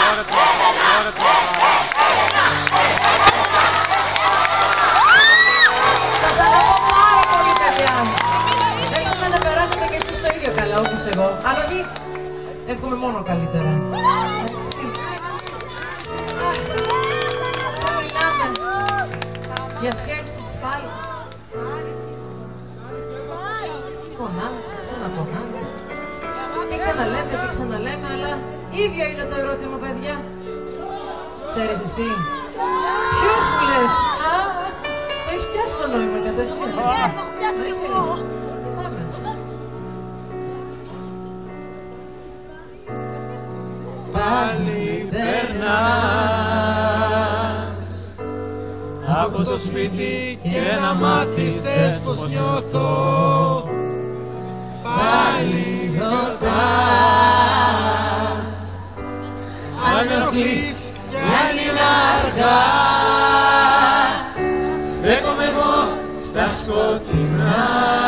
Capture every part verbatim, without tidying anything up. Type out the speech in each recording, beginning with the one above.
Σας αγαπώ πάρα πολύ, παιδιά. Θέλουμε να περάσετε και εσείς το ίδιο καλά όπως εγώ. Αν όχι, εύχομαι μόνο καλύτερα. Έτσι. Πού μιλάμε για σχέσεις πάλι. Πονάμε, ξαναπονάμε. Και ξαναλέμε και ξαναλέμε, αλλά ίδιο είναι το ερώτημα, παιδιά. Ξέρεις εσύ, ποιος μου λες? Α, έχεις πιάσει το νόημα κατευθείαν. Ναι, το έχω πιάσει κι εγώ. Πάμε. Πάλι περνάς από το σπίτι και να μάθεις θες πως νιώθω. Πάλι ρωτάς αν ενοχλείς κι αν είναι αργά. Στέκομαι εγώ στα σκοτεινά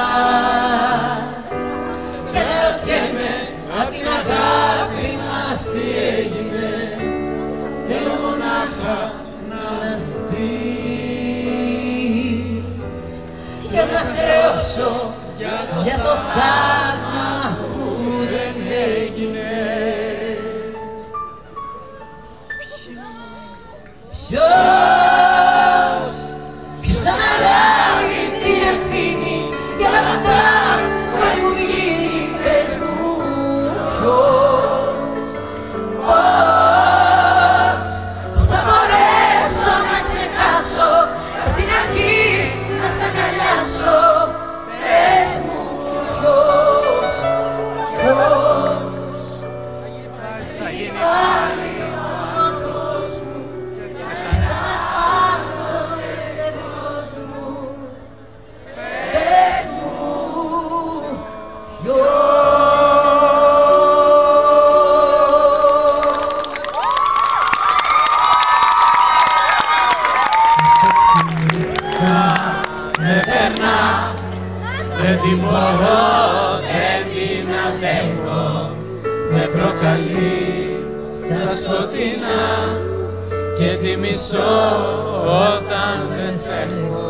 και δεν ρωτιέμαι απ' την αγάπη μας τι έγινε. Θέλω μονάχα να μου πεις και να χρεώσω για το θαύμα που δεν έγινε. Ποιος, ποιος θα αναλάβει την ευθύνη για τα πάντα που έχουν γίνει, πες μου ποιος. Πώς, πώς θα μπορέσω να ξεχάσω από την αρχή να σ' αγκαλιάσω, πες μου ποιος, ποιος θα γίνει πάλι ο άνθρωπος μου και θα είναι άλλος μου, πες μου ποιος. Με περνά, δεν την μπορώ, δεν την αντέχω. Με προκαλεί στα σκοτεινά και τη μισώ όταν δεν σ' έχω.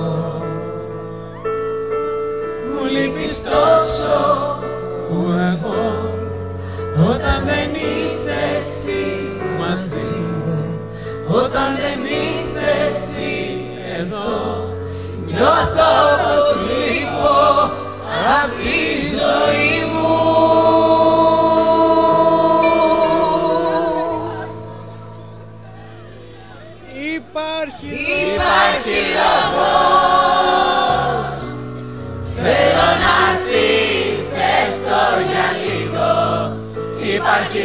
Μου λείπεις τόσο που εγώ όταν δεν είσαι εσύ μαζί μου, όταν δεν είσαι εσύ εδώ, νιώθω πως λείπω απ' τη ζωή μου. Υπάρχει, υπάρχει λόγος, θέλω να έρθεις έστω για λίγο. Υπάρχει